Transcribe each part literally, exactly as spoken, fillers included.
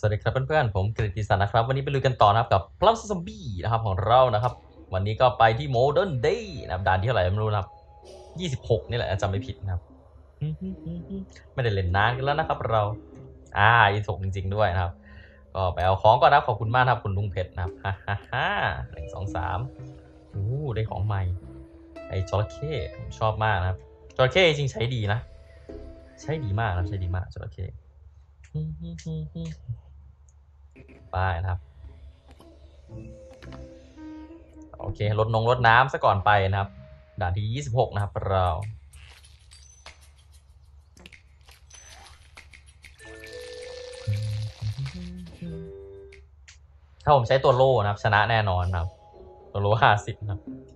สวัสดีครับเพื่อนๆผมกฤติศักดิ์นะครับวันนี้ไปลุยกันต่อนะครับกับพลัมซอมบี้นะครับของเรานะครับวันนี้ก็ไปที่โมเดิร์นเดย์นะครับด่านที่เท่าไหร่ไม่รู้นะครับยี่สิบหกนี่แหละจำไม่ผิดนะครับไม่ได้เล่นนานกันแล้วนะครับเราอ่ายี่สิบหกจริงๆด้วยนะครับก็ไปเอาของก่อนนะครับขอบคุณมากครับคุณลุงเพชรนะครับฮ่าฮ่าฮ่าหนึ่งสองสามโอ้ได้ของใหม่ไอ้จระเข้ผมชอบมากนะครับจระเข้จริงใช้ดีนะใช้ดีมากนะใช้ดีมากจระเข้ไปนะครับโอเคลดนงลดน้ำซะก่อนไปนะครับด่านที่ยี่สิบหกนะครับเราถ้าผมใช้ตัวโล่นะครับชนะแน่นอนนะครับตัวโล่ห้าสิบนะครับ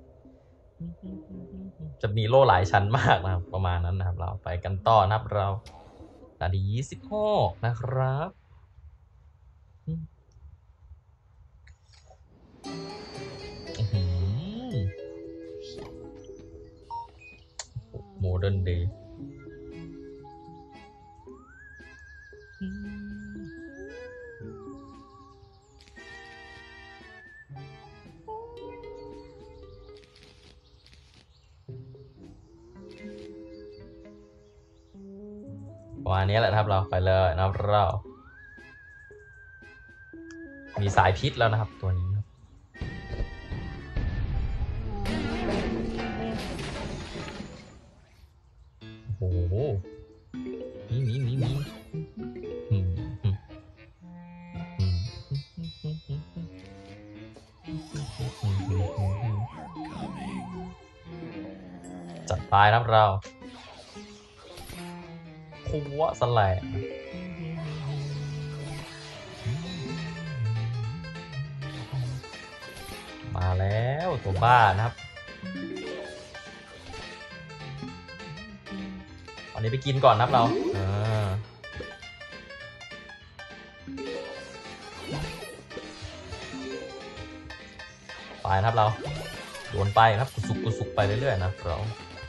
จะมีโล่หลายชั้นมากนะครับประมาณนั้นนะครับเราไปกันต่อนะครับเราด่านที่ยี่สิบหกนะครับโมเดิร์นเดย์ประมาณนี้แหละครับเราไปเลยนะครับเรามีสายพิษแล้วนะครับตัวนี้โอ้โหมีมีมีมีจัดไปครับเราคัวสแลกมาแล้วตัวบ้านะครับอันนี้ไปกินก่อนนะครับเราไปนะครับเราโดนไปครับกุสุกกุสุกไปเรื่อยๆนะเรา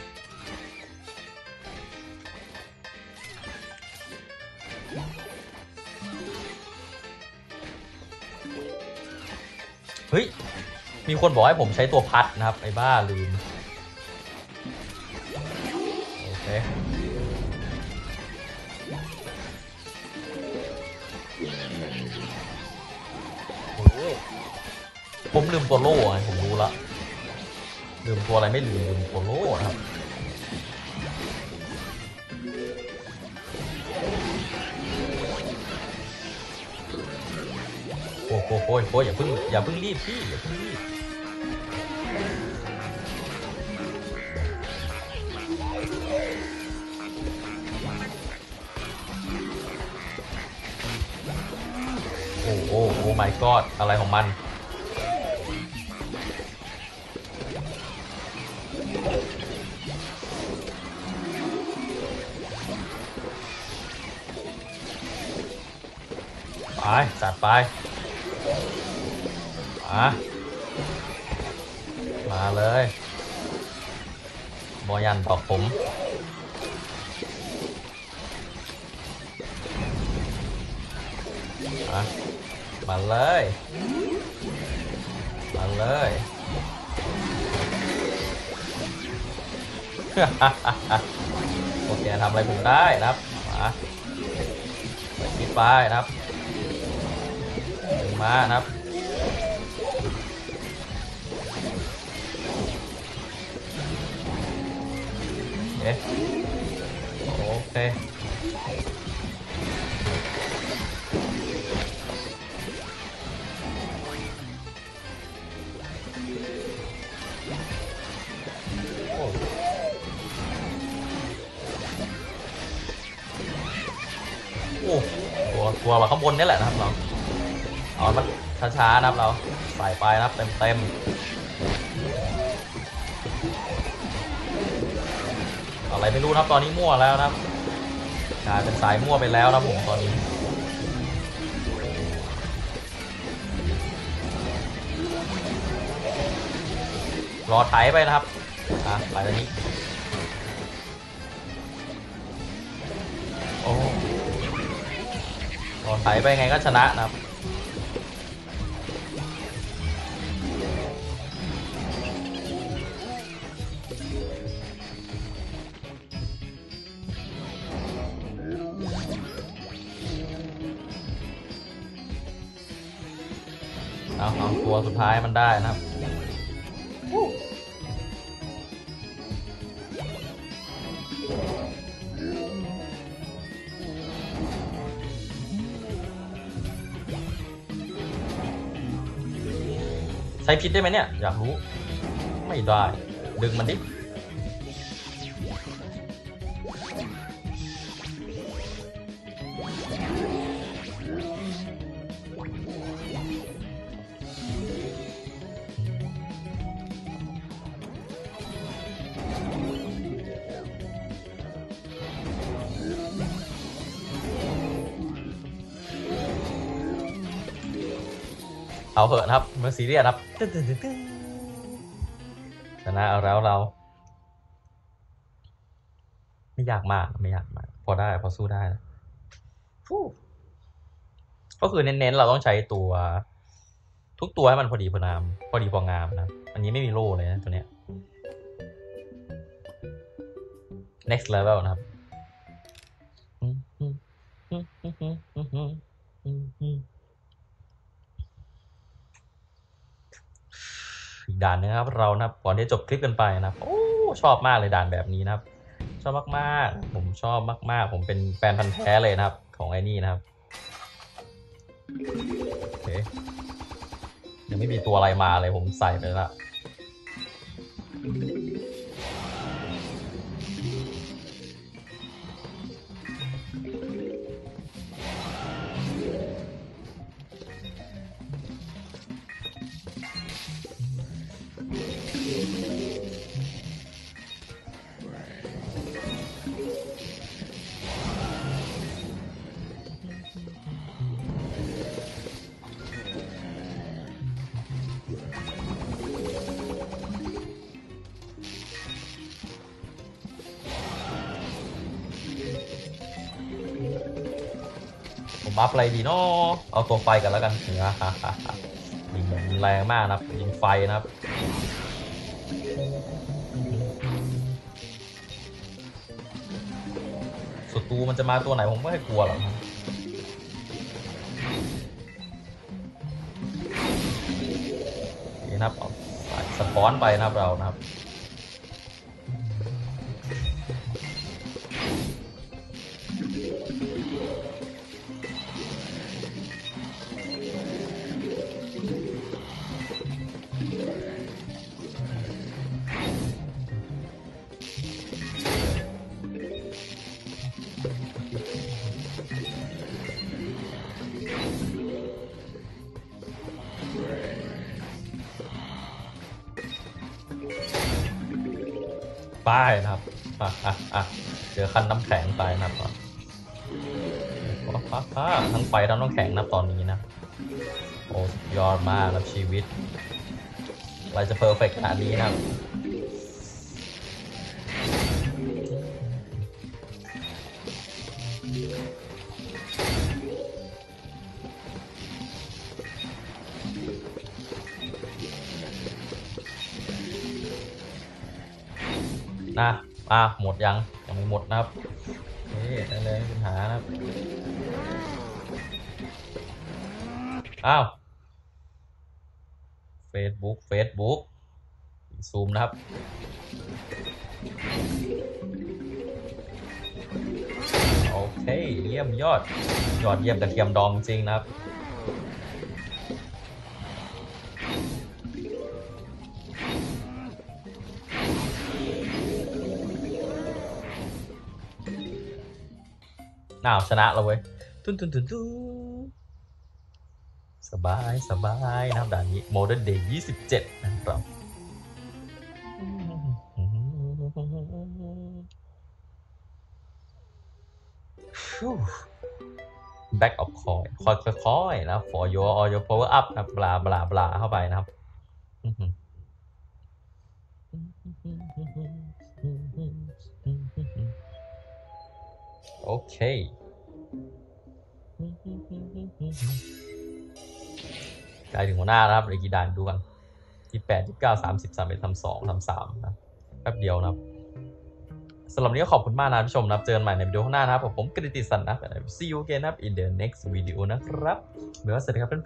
เฮ้ยมีคนบอกให้ผมใช้ตัวพัดนะครับไอ้บ้าลืมโอเคผมลืมตัวโล่ไงผมรู้ละลืมตัวอะไรไม่ลืมลืมตัวโล่นะครับโอ้โหโอ้ยโอ้ยอย่าเพิ่งอย่าเพิ่งรีบพี่อย่าเพิ่งรีบโอ้โอ้โอ้ my god อะไรของมันไปจัดไปมามาเลยบอยันตอกผมมามาเลยมาเลยโอเคทำอะไรผมได้นะครับมาไปคิดไปนะครับมานะครับโอเคโอเคโอ้ตัวตัวเราข้างบนนี่แหละนะครับเราเอามันช้าๆนะครับเราใส่ไปนะครับเต็มๆอะไรไม่รู้นะครับตอนนี้มั่วแล้วนะครับกลายเป็นสายมั่วไปแล้วนะผมตอนนี้รอไถไปนะครับอ่ะไปตอนนี้โอ้โอไถไปไงก็ชนะนะครับเอาเอาตัวสุดท้ายมันได้นะครับใช้พิษได้ไหมเนี่ยอยากรู้ไม่ได้ดึงมันดิเอาเหอะนะครับมันซีเรียสครับชนะเอาแล้วเราไม่ยากมากไม่ยากมากพอได้พอสู้ได้นะก็คือเน้นๆเราต้องใช้ตัวทุกตัวให้มันพอดีพองามพอดีพองามนะอันนี้ไม่มีโล่เลยนะตัวเนี้ย next level นะครับอีกด่านนึงครับเรานะครับก่อนที่จะจบคลิปกันไปนะครับโอ้ชอบมากเลยด่านแบบนี้นะครับชอบมากๆผมชอบมากๆผมเป็นแฟนพันธุ์แท้เลยนะครับของไอ้นี่นะครับโอเคยังไม่มีตัวอะไรมาเลยผมใส่ไปแล้วผมอัพอะไรดีเนาะเอาตัวไฟกันแล้วกันเนื้อยิงแรงมากนะครับยิงไฟนะครับศัตรูมันจะมาตัวไหนผมไม่ให้กลัวหรอกนี่นะครับเอาสปอนไปนะครับเรานะครับป้ายนะครับอ่ะอ่ะอ่ะเจอขั้นน้ำแข็งไปนะครับทั้งไฟทั้งน้ำแข็งนะตอนนี้นะโอ้ยอดมากนะชีวิตอะไรจะเพอร์เฟกต์ขนาดนี้นะครับนะอ่ะหมดยังยังไม่หมดนะครับเฮ้ยได้เลยปัญหานะครับอ้าว Facebook Facebook ซูมนะครับโอเคเยี่ยมยอดยอดเยี่ยมกระเทียมดองจริงนะครับอ้าวชนะแล้วเว้ยตุ้นตุ้นตุ้นตุ้นสบายสบายนะครับด่านนี้ Modern Day ยี่สิบเจ็ดนะครับแบ็กออฟคอยคอยคอยนะ for your or your power up นะบลาบลาบลาเข้าไปนะครับโอเคลถึงหัวหน้านะครับเหลือกี่ด่านดูกันที่แปดที่เก้าสามสิบสามเอ็ดสามสองสามสามนะแป๊บเดียวนะครับสำหรับวันนี้ก็ขอบคุณมากนะผู้ชมนะครับเจอกันใหม่ในวิดีโอข้างหน้านะครับผมกฤติสันนะ see you again นะครับ in the next video นะครับเดี๋ยวสวัสดีครับ